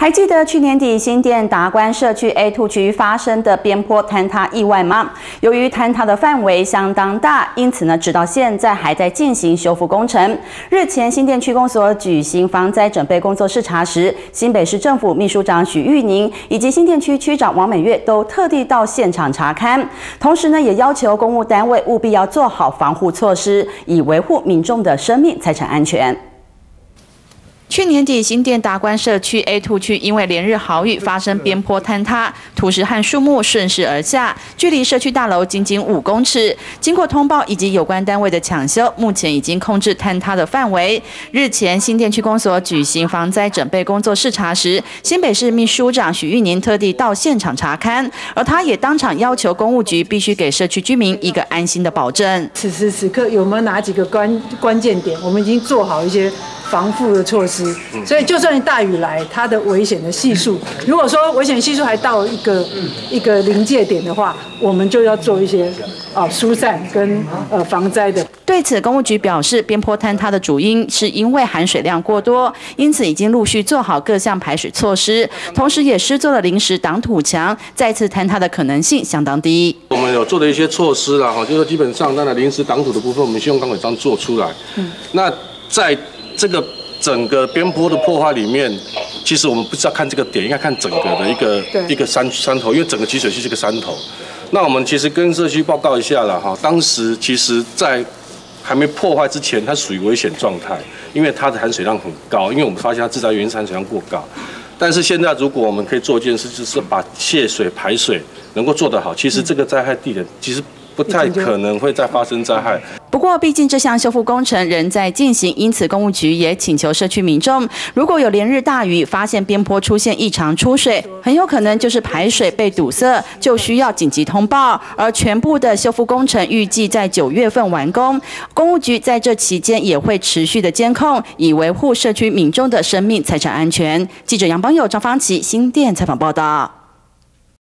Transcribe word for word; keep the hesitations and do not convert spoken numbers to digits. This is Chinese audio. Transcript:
还记得去年底新店达观社区 A 二 区发生的边坡坍塌意外吗？由于坍塌的范围相当大，因此呢，直到现在还在进行修复工程。日前，新店区公所举行防灾准备工作视察时，新北市政府秘书长许玉宁以及新店区区长王美月都特地到现场查勘，同时呢，也要求公务单位务必要做好防护措施，以维护民众的生命财产安全。 去年底，新店达观社区 A 二 区因为连日豪雨发生边坡坍塌，土石和树木顺势而下，距离社区大楼仅仅五公尺。经过通报以及有关单位的抢修，目前已经控制坍塌的范围。日前，新店区公所举行防灾准备工作视察时，新北市秘书长许玉宁特地到现场查勘，而他也当场要求公务局必须给社区居民一个安心的保证。 此时此刻有没有哪几个关关键点？我们已经做好一些 防护的措施，所以就算大雨来，它的危险的系数，如果说危险系数还到一个一个临界点的话，我们就要做一些啊疏散跟呃防灾的。 对此，公务局表示，边坡坍塌的主因是因为含水量过多，因此已经陆续做好各项排水措施，同时也施作了临时挡土墙，再次坍塌的可能性相当低。 我们有做的一些措施啦，哈，就是基本上那临时挡土的部分，我们先用钢轨桩做出来。嗯，那在 这个整个边坡的破坏里面，其实我们不是要看这个点，应该看整个的一个一个山山头，因为整个集水区是个山头。那我们其实跟社区报告一下了哈，当时其实在还没破坏之前，它属于危险状态，因为它的含水量很高，因为我们发现它自然原因含水量过高。但是现在如果我们可以做一件事，就是把泄水排水能够做得好，其实这个灾害地点其实 不太可能会再发生灾害。 不过，毕竟这项修复工程仍在进行，因此公务局也请求社区民众，如果有连日大雨，发现边坡出现异常出水，很有可能就是排水被堵塞，就需要紧急通报。而全部的修复工程预计在九月份完工，公务局在这期间也会持续的监控，以维护社区民众的生命财产安全。记者杨邦友、张芳琪新店采访报道。